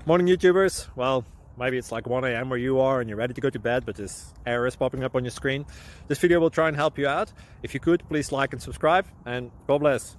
Morning YouTubers. Well, maybe it's like 1 a.m. where you are and you're ready to go to bed, but this error is popping up on your screen. This video will try and help you out. If you could, please like and subscribe, and God bless.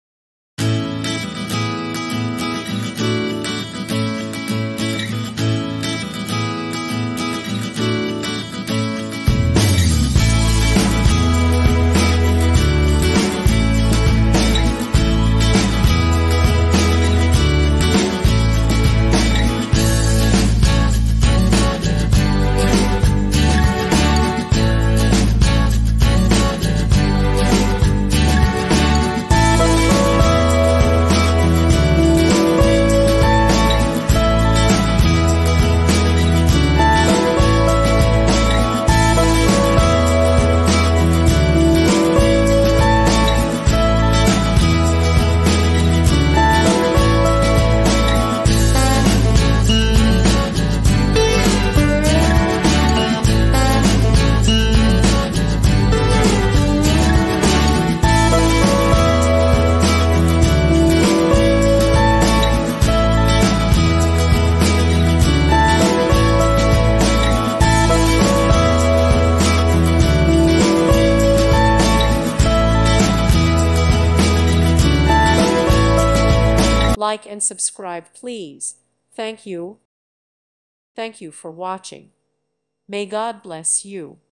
Like and subscribe, please. Thank you. Thank you for watching. May God bless you.